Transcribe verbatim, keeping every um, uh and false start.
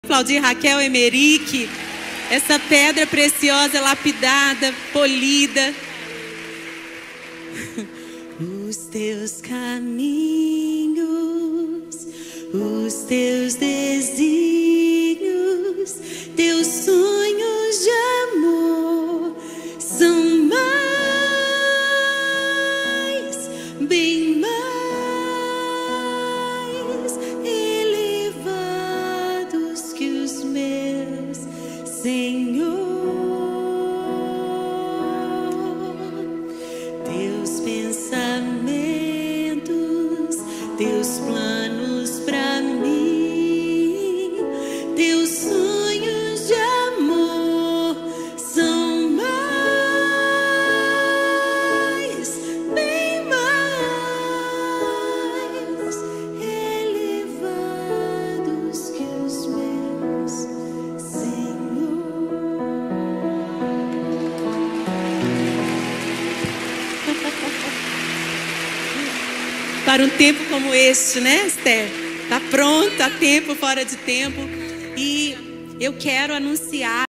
aplaudir Raquel Emerick, essa pedra preciosa, lapidada, polida. Os teus caminhos, os teus desígnios, teus sonhos de amor são mais, bem mais elevados que os meus, Senhor. Teus pensamentos, teus planos pra mim, teus sonhos de amor são mais, bem mais elevados que os meus, Senhor. Para um tempo como este, né, Esther? Tá pronto, a tempo, fora de tempo. E eu quero anunciar